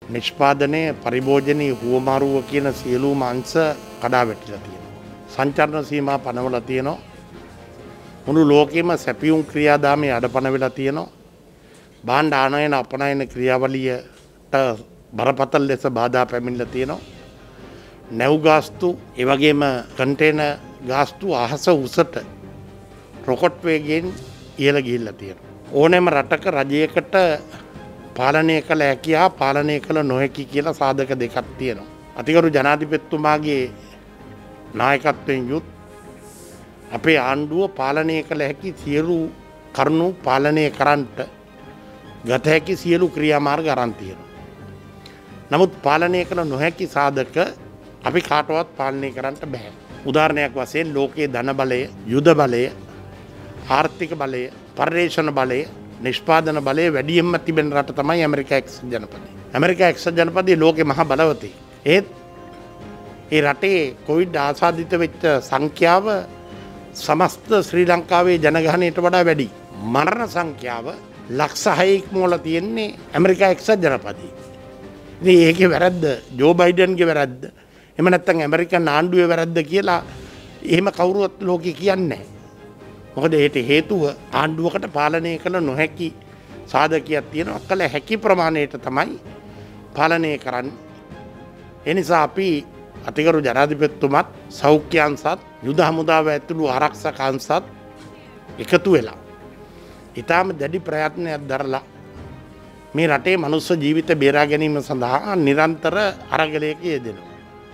නිෂ්පාදනය පරිභෝජනයේ හුවමාරුව කියන සියලුම අංශ කඩා වැටිලා තියෙනවා. සංචාරන සීමා පනවලා තියෙනවා. මුළු ලෝකෙම සැපියුම් ක්‍රියාදාමයේ අඩපණ වෙලා තියෙනවා. භාණ්ඩ ආනයන අපනයන ක්‍රියාවලියට බරපතල ලෙස බාධා පැමිණලා තියෙනවා. නැව් ගාස්තු ඒ වගේම කන්ටේනර් ගාස්තු අහස උසට රොකට් වේගයෙන් ඉහළ ගිහිල්ලා තියෙනවා. ඕනෑම රටක රජයකට පාලනය කළ හැකි හා පාලනය කළ නොහැකි කියලා සාධක දෙකක් තියෙනවා. අතිගරු ජනාධිපතිතුමාගේ නායකත්වයෙන් යුත් අපේ ආණ්ඩුව පාලනය කළ හැකි සියලු කරුණු පාලනය කරන්නට ගත හැකි සියලු ක්‍රියාමාර්ග අරන් තියෙනවා. නමුත් පාලනය කළ නොහැකි සාධක අපි කාටවත් පාලනය කරන්නට බෑ. උදාහරණයක් වශයෙන් ලෝකයේ ධන බලය, යුද බලය, ආර්ථික බලය, පර්යේෂණ බලය, නිෂ්පාදන බලය වැඩියෙන්ම තිබෙන රට තමයි ඇමරිකා එක්සත් ජනපදය. ඇමරිකා එක්සත් ජනපදයේ ලෝකේ මහා බලවතී. ඒත් ඒ රටේ කොවිඩ් ආසාදිත වෙච්ච සංඛ්‍යාව සමස්ත ශ්‍රී ලංකාවේ ජනගහනයට වඩා වැඩි. මරණ සංඛ්‍යාව ලක්ෂ 6ක් මොල තියෙන්නේ ඇමරිකා එක්සත් ජනපදයේ. ඉතින් ඒකේ වැරද්ද ජෝ බයිඩන්ගේ වැරද්ද. එහෙම නැත්නම් ඇමරිකන් ආණ්ඩුවේ වැරද්ද කියලා එහෙම කවුරුවත් ලෝකේ කියන්නේ නැහැ. මොකද ඒට හේතුව ආණ්ඩුවකට පාලනය කළ නොහැකි සාධකයක් තියෙනවා. කළ හැකි ප්‍රමාණයට තමයි පාලනය කරන්නේ. ඒ නිසා අපි අතිගරු ජනාධිපතිතුමත් සෞඛ්‍ය අංශත් යුද හමුදාව ඇතුළු ආරක්ෂක අංශත් එකතු වෙලා ඊටාම දැඩි ප්‍රයත්නයක් දරලා මේ රටේ මනුස්ස ජීවිත බේරා ගැනීම සඳහා නිරන්තර අරගලයක යෙදෙනවා.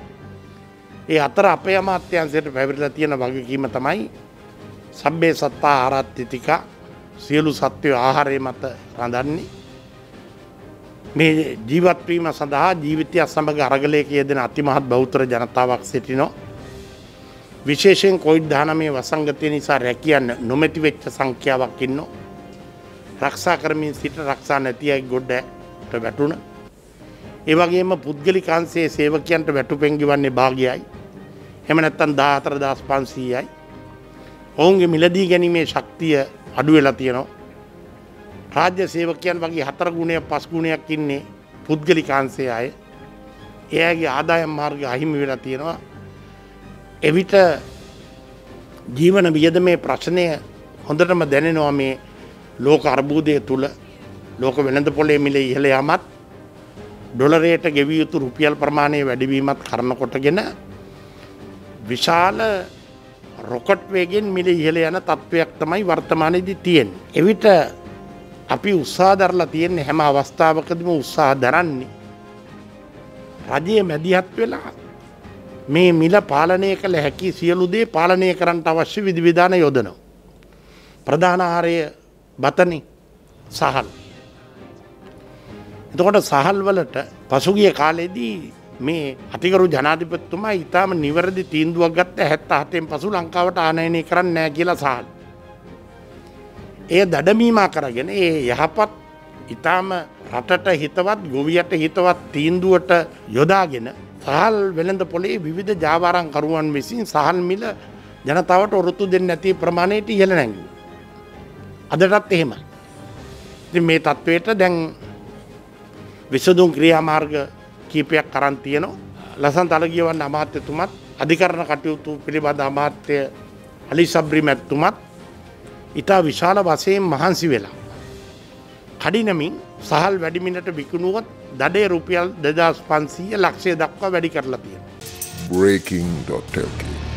ඒ අතර අපේ අමාත්‍යාංශයට පැවරිලා තියෙන වගකීම තමයි සබ්බේ සත්තා ආරාත්‍තිතිකා සියලු සත්වයෝ ආහාරය මත රඳන්නේ. මේ ජීවත් වීම සඳහා ජීවිතය සමග අරගලයක යෙදෙන අතිමහත් බහුතර ජනතාවක් සිටිනවා. විශේෂයෙන් COVID-19 වසංගතය නිසා රැකියන්න නොමැති වෙච්ච සංඛ්‍යාවක් ඉන්නවා. රක්ෂා කරමින් සිට රක්ෂා නැති අය ගොඩට වැටුණ. ඒ වගේම පුද්ගලික අංශයේ සේවකයන්ට වැටුපෙන් ගෙවන්නේ භාගයයි. එහෙම නැත්නම් 14500යි. ඔවුන්ගේ මිලදී ගැනීමේ ශක්තිය අඩු වෙලා තියෙනවා. රාජ්‍ය සේවකයන් වගේ 4 ගුණයක් 5 ගුණයක් ඉන්නේ පුද්ගලික අංශයේ අය. එයාගේ ආදායම් මාර්ග අහිමි වෙලා තියෙනවා. එවිට ජීවන වියදමේ ප්‍රශ්නය හොඳටම දැනෙනවා මේ ලෝක අර්බුදය තුල. ලෝක වෙළඳ පොලේ මිල ඉහළ යාමත් ඩොලරයට ගෙවිය යුතු රුපියල් ප්‍රමාණය වැඩිවීමත් කරන කොටගෙන විශාල රොකට් වේගෙන් මිල ඉහළ යන තත්ත්වයක් තමයි වර්තමානයේදී තියෙන්නේ. එවිට අපි උත්සාහ දරලා තියෙන්නේ හැම අවස්ථාවකදීම උත්සාහ දරන්නේ රජයේ මැදිහත් වෙලා මේ මිල පාලනය කළ හැකි සියලු දේ පාලනය කරන්නට අවශ්‍ය විධිවිධාන යොදනවා. ප්‍රධාන ආහාරය බතනේ සහල්. එතකොට සහල් වලට පසුගිය කාලෙදී මේ අතිගරු ජනාධිපතිතුමා ඊටාම නිවැරදි තීන්දුවක් ගත්ත 77න් පසු ලංකාවට ආනයනය කරන්නේ නැහැ කියලා සහල්. ඒ දඩමීමා කරගෙන ඒ යහපත් ඊටාම රටට හිතවත් ගොවියට හිතවත් තීන්දුවට යොදාගෙන සහල් වෙළඳ පොලේ විවිධ ජාවාරම්කරුවන් විසින් සහල් මිල ජනතාවට ඔරොත්තු දෙන්නේ නැති ප්‍රමාණයට ඉහළ නැංගුවා. අදටත් එහෙමයි. ඉතින් මේ තත්වයට දැන් විසඳුම් ක්‍රියාමාර්ග කීපයක් කරන් තියෙනවා. ලසන්ත අලගියවන්න අමාත්‍යතුමත් අධිකරණ කටයුතු පිළිබඳ අමාත්‍ය අලි සබ්රි මැතිතුමත් ඉතා විශාල වශයෙන් මහන්සි වෙලා කඩිනමින් සහල් වැඩිමිනට විකුණුවොත් දඩේ රුපියල් 2500 ලක්ෂය දක්වා වැඩි කරලා තියෙනවා. breaking.lk